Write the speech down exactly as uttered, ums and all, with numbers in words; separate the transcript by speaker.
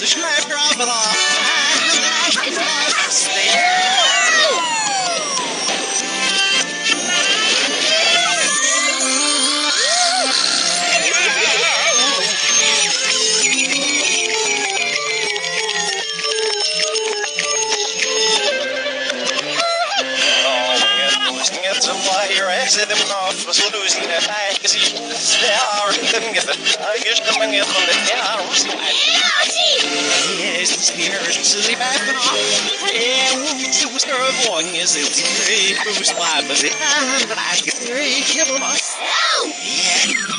Speaker 1: so schleif drauf drauf.
Speaker 2: Zet hem af, we zullen zien het eigen zien. Daar, dan get it. I guess the man get on the car. Yes, it's here, it's silly back and off. Yeah, it was her going, is it? Three, who's my, but I get three, kill them off. Yeah.